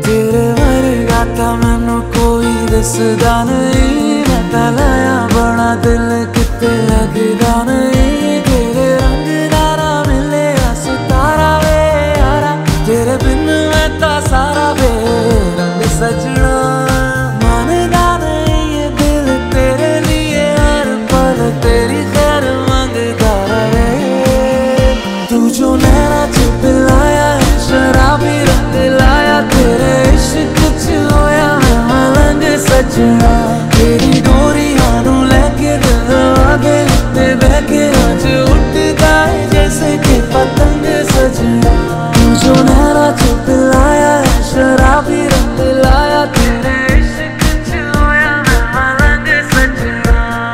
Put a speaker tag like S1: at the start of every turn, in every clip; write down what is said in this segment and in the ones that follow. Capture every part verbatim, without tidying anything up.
S1: तेरे वर्गा ता मैनू कोई दसदा नहीं, मैं ता लाया बड़ा दिल किते लगदा नहीं। तेरे रंग दारा मिले सितारा वे यारा, तेरे बिन मैं ता सारा बेरंग सजना। मानदा नहीं ये दिल तेरे लिए हर पल तेरी खैर मांगदा रहे। तू जो नैना च पिलाया है शराबी रंग लाया, तेरे इश्क च होया मैं मलंग सजना। तेरी डोरियां नू लेके दिल आगे ते बहके आज उठदा है जैसे कि पतंग सजना। तू जो नैना च पिलाया है शराबी रंग लाया, तेरे इश्क च होया मैं मलंग सजना।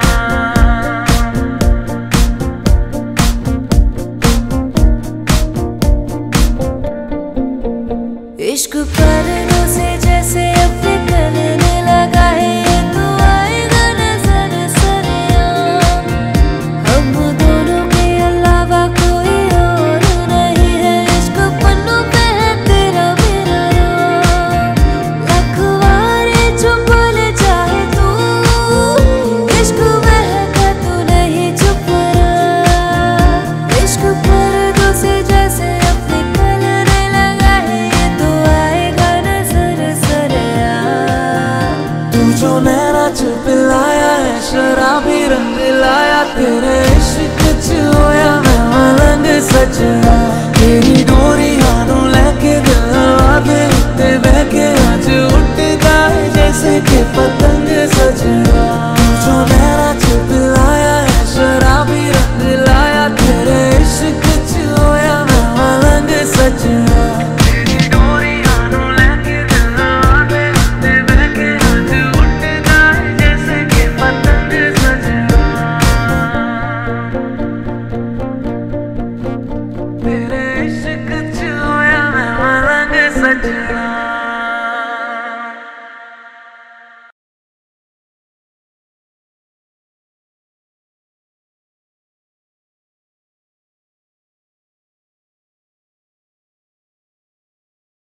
S2: इश्क करनों से जैसे अपने करने लगा है, ये तो आएगा नजर सरेआम। हम दोनों के अलावा कोई और नहीं है, इश्क पन्नों पे है तेरा मेरा नाम। लखवारे जो बोले चाहे तू, इश्क महका तू नहीं चुप रहा। इश्क पर्दों से जैसे अपने करने लगा है, ये तो आएगा नजर सरेआम।
S1: तू जो नैना च पिलाया है शराबी रंग लाया, तेरे